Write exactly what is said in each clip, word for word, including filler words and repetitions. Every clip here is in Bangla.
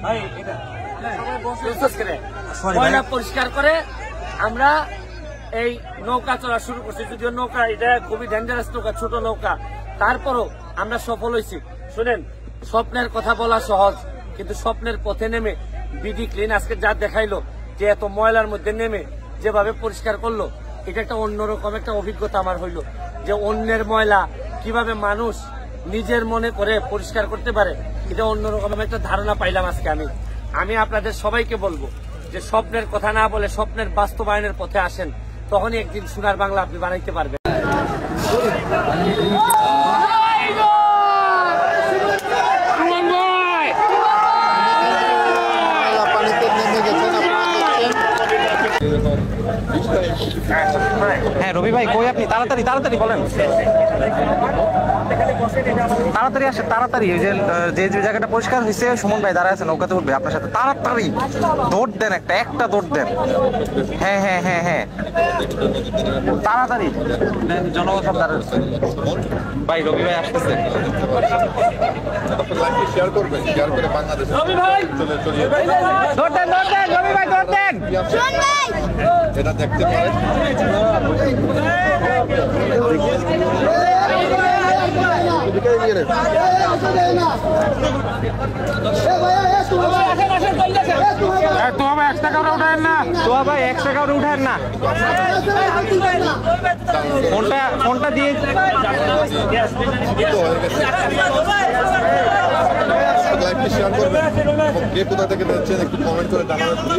ময়লা পরিষ্কার করে আমরা এই নৌকা চলা শুরু করছি। যদিও নৌকা এটা খুবই ডেঞ্জারাস নৌকা, ছোট নৌকা, তারপরও আমরা সফল হয়েছি। শুনেন, স্বপ্নের কথা বলা সহজ, কিন্তু স্বপ্নের পথে নেমে বিডি ক্লিন আজকে যা দেখাইলো যে এত ময়লার মধ্যে নেমে যেভাবে পরিষ্কার করলো, এটা একটা অন্যরকম একটা অভিজ্ঞতা আমার হইলো যে অন্যের ময়লা কিভাবে মানুষ নিজের মনে করে পরিষ্কার করতে পারে, এটা অন্যরকম একটা ধারণা পাইলাম আজকে। আমি আমি আপনাদের সবাইকে বলবো যে স্বপ্নের কথা না বলে স্বপ্নের বাস্তবায়নের পথে আসেন, তখনই একদিন সোনার বাংলা আপনি বানাইতে পারবেন। হ্যাঁ রবি ভাই, কই আপনি? তাড়াতাড়ি তাড়াতাড়ি বলেন, তাড়াতাড়ি আসে তাড়াতাড়ি। ওই যে যে যে জায়গাটা পরিষ্কার হয়েছে, সুমন ভাই দাঁড়ায় আছে, নৌকাতে উঠবে আপনার সাথে। তাড়াতাড়ি দৌড় দেন, একটা একটা দৌড় দেন। হ্যাঁ হ্যাঁ হ্যাঁ হ্যাঁ তাড়াতাড়ি জনগণ সব দাঁড়ায় ভাই। রবি ভাই আসতেছে। এটা দেখতে পারেন। এক টাকা উঠায় না তো ভাই, এক টাকা উঠায় না। ফোনটা ফোনটা দিয়ে লাইভটি শেয়ার করবেন। কে কোথা থেকে দেখছেন একটু কমেন্ট করে জানাবেন প্লিজ।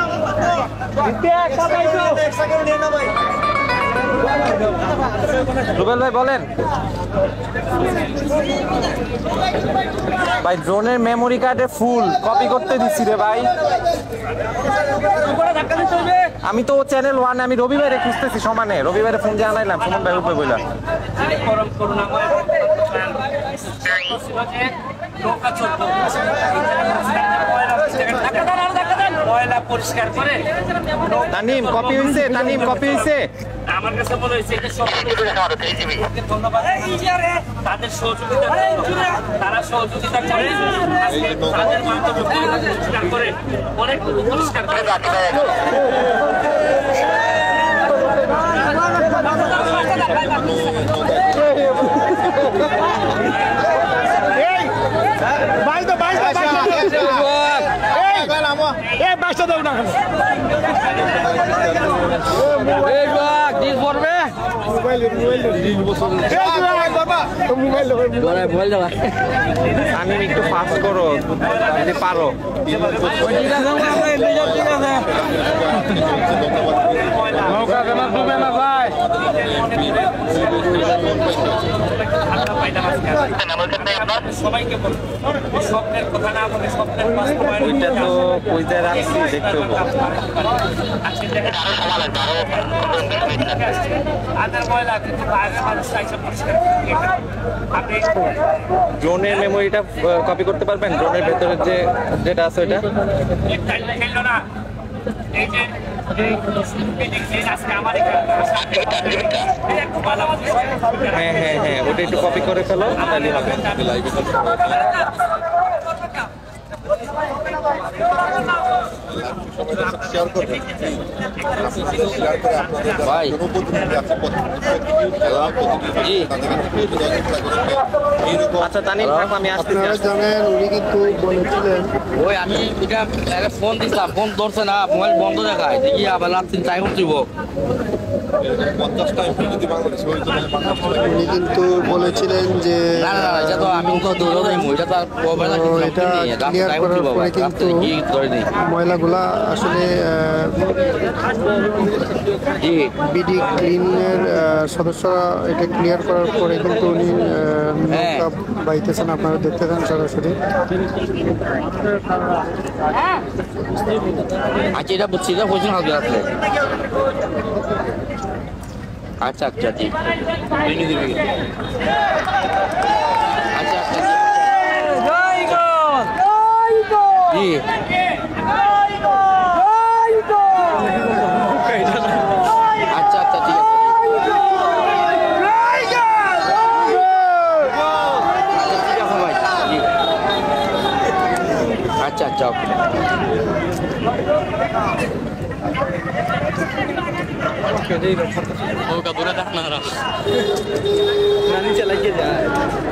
রুবেল ভাই বলেন ভাই। ড্রোনের মেমোরি কার্ডে ফুল কপি করতে দিচ্ছি রে ভাই। আমি তো চ্যানেল ওয়ান, আমি রবিবারে খুঁজতেছি সমানে। রবিবারে ফোন দিয়ে আনাইলাম, সুমন ভাই উঠবে বললাম। ময়লা পরিষ্কার করে তানিম কপি হইছে, তানিম কপি হইছে। আমার কাছে মনে হয়েছে ধন্যবাদ তাদের সহযোগিতা, তারা সহযোগিতা করে তাদের মাধ্যমে পরিষ্কার করে অনেক পরিষ্কার করে। বাসা দাও না আমি একটু ফাস্ট করো যদি পারো। নৌকা কেন ডুবে না ভাই? সবাইকে বলবো স্বপ্নের কথা না বলে স্বপ্নের বাস্তবায়ন। ওইটা তো কইতে রাখছি, দেখতে হবে। ড্রোনের মেমোরিটা কপি করতে পারবেন? ড্রোনের ভেতরে যে যেটা আছে ওইটা হ্যাঁ হ্যাঁ হ্যাঁ ওটা একটু কপি করে ফেলো, তাহলে হবে। ভাই আচ্ছা তানিম থাকো, আমি আসতেছি। আপনারা জানেন উনি কিন্তু বলেছিলেন, ওই আমি এটা ফোন দিছিলাম, ফোন ধরছে না, মোবাইল বন্ধ দেখায়, দেখি আবার রাত্রি তাই করতেইব। উনি কিন্তু বলেছিলেন যে না না এটা তো আমি তো দৌড় দেবো, এটা তো এটা ক্লিয়ার করার পরে কিন্তু ময়লাগুলা আসলে বিডি ক্লিনের সদস্যরা এটা ক্লিয়ার করার পরে কিন্তু উনি নৌকা বাইতেছেন, আপনারা দেখতে চান সরাসরি। আচ্ছা এটা বুঝছি, এটা বুঝুন হবে আসলে। আচ্ছা আচ্ছা জি আচ্ছা আচ্ছা জি আচ্ছা আচ্ছা ঠিক আছে। আচ্ছা আচ্ছা ওকে নৌকা দূরে দেখ না নিচে লাগিয়ে যায়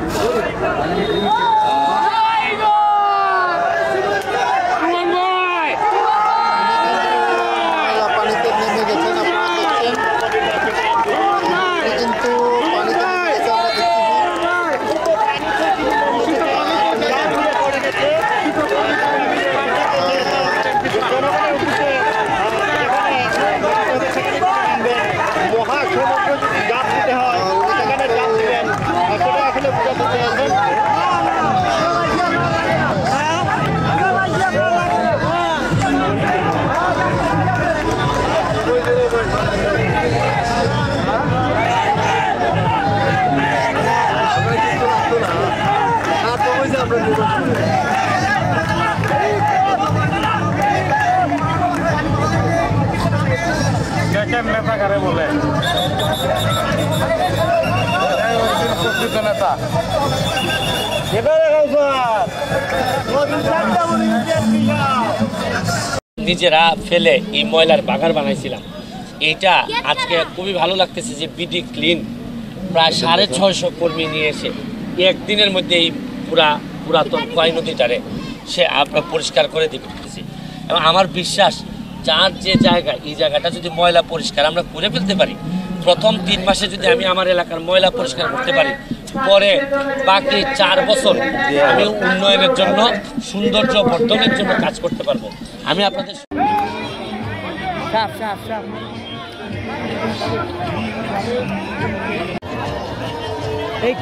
পানিতে নেমে গেছেন আপনারা দেখছেন কিন্তু পানিতে নেমে গেছে মহাসমুদ্র যদি জাপ দিতে হয় সেখানে জাপ দিবেন সেটা আসলে বোঝাতে চেয়েছেন নেতা কারে বলে নেতা নিজেরা ফেলে এই ময়লার বাগার বানাইছিলাম। এইটা আজকে খুবই ভালো লাগতেছে যে বিডি ক্লিন প্রায় সাড়ে ছয়শো কর্মী নিয়ে এসে একদিনের মধ্যে এই পুরা পুরাতন কয় নদীটারে সে আপনার পরিষ্কার করে দিতেছি। এবং আমার বিশ্বাস যার যে জায়গা এই জায়গাটা যদি ময়লা পরিষ্কার আমরা করে ফেলতে পারি, প্রথম তিন মাসে যদি আমি আমার এলাকার ময়লা পরিষ্কার করতে পারি, পরে বাকি চার বছর আমি উন্নয়নের জন্য সৌন্দর্য বর্ধনের জন্য কাজ করতে পারবো। আমি আপনাদের সাফ সাফ সাফ এই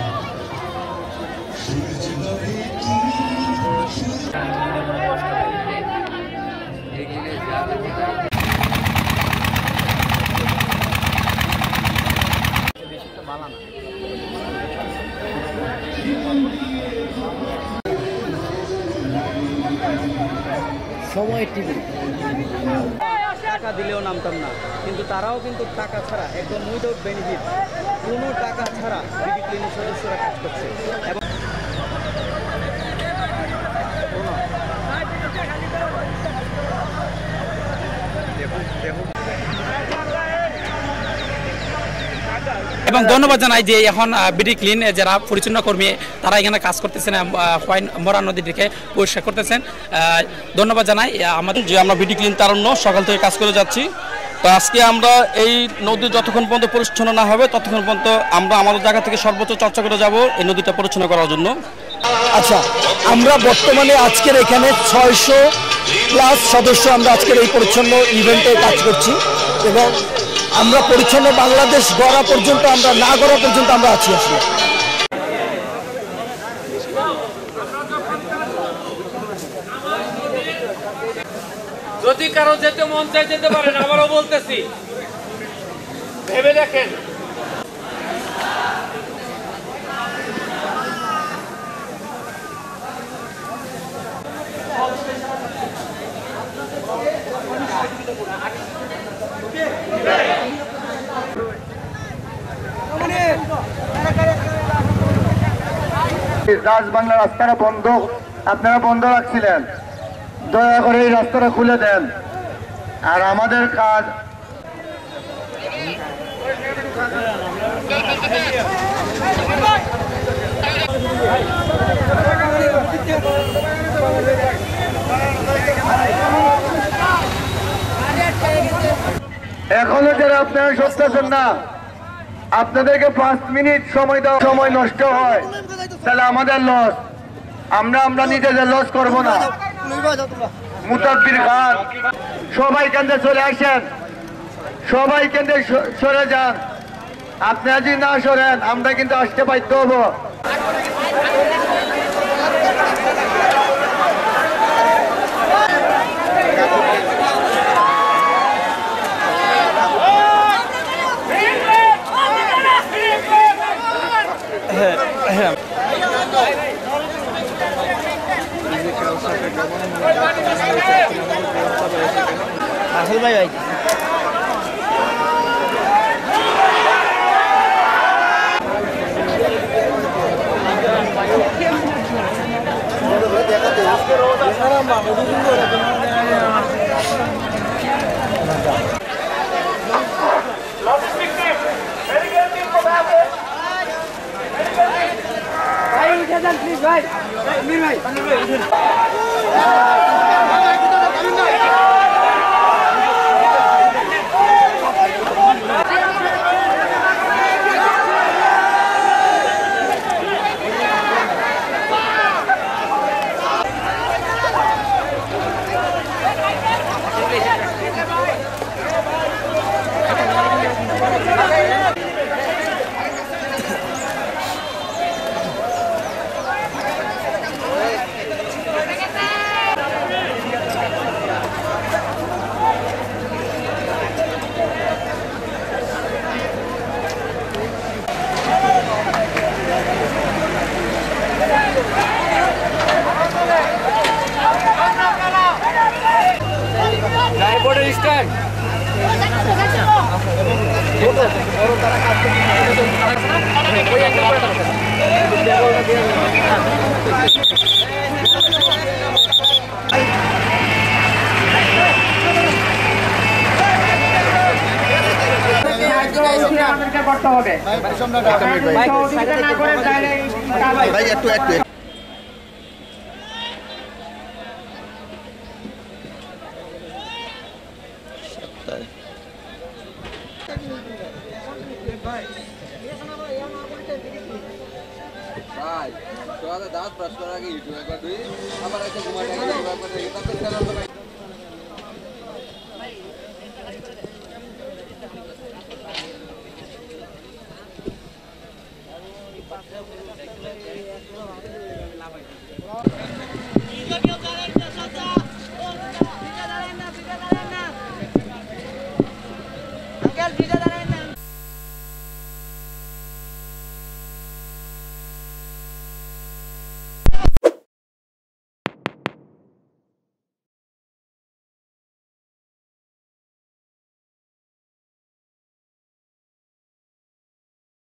সময় টিভি টাকা দিলেও নামতাম না, কিন্তু তারাও কিন্তু টাকা ছাড়া একদম উইদাউট বেনিফিট কোনো টাকা ছাড়া বিডি ক্লিনের সদস্যরা কাজ করছে। এবং এবং ধন্যবাদ জানাই যে এখন বিডি ক্লিন যারা পরিচ্ছন্ন কর্মী তারা এখানে কাজ করতেছেন, মরা নদীটিকে পরিষ্কার করতেছেন। ধন্যবাদ জানাই আমাদের যে আমরা বিডি ক্লিন তারুণ্য সকাল থেকে কাজ করে যাচ্ছি। তো আজকে আমরা এই নদী যতক্ষণ পর্যন্ত পরিচ্ছন্ন না হবে ততক্ষণ পর্যন্ত আমরা আমাদের জায়গা থেকে সর্বোচ্চ চর্চা করে যাব এই নদীটা পরিচ্ছন্ন করার জন্য। আচ্ছা, আমরা বর্তমানে আজকের এখানে ছয়শো প্লাস সদস্য আমরা আজকের এই পরিচ্ছন্ন ইভেন্টে কাজ করছি এবং আমরা পরিচ্ছন্ন বাংলাদেশ গড়া পর্যন্ত, আমরা না গড়া পর্যন্ত আমরা আছি আসলে। যদি কারো যেতে মন চাই যেতে পারেন, আবারও বলতেছি ভেবে দেখেন। রাজ বাংলা রাস্তাটা বন্ধ, আপনারা বন্ধ রাখছিলেন, দয়া করে এই রাস্তাটা খুলে দেন। আর আমাদের কাজ এখনো যারা আপনারা সরতেছেন না, আপনাদেরকে পাঁচ মিনিট সময় দেওয়া, সময় নষ্ট হয় তাহলে আমাদের লস। আমরা আমরা নিজেদের লস করব না। মুতাব্বির খান, সবাই কেন্দ্রে চলে আসেন, সবাই কেন্দ্রে সরে যান। আপনারা যদি না সরেন আমরা কিন্তু আসতে বাধ্য হবো। আসল ভাই ভাই করতে হবে ভাই একটু একটু ভাই দাঁত ব্রাশ করার আগে ইউটিউব একবার দুই আবার একটা ঘুমাতে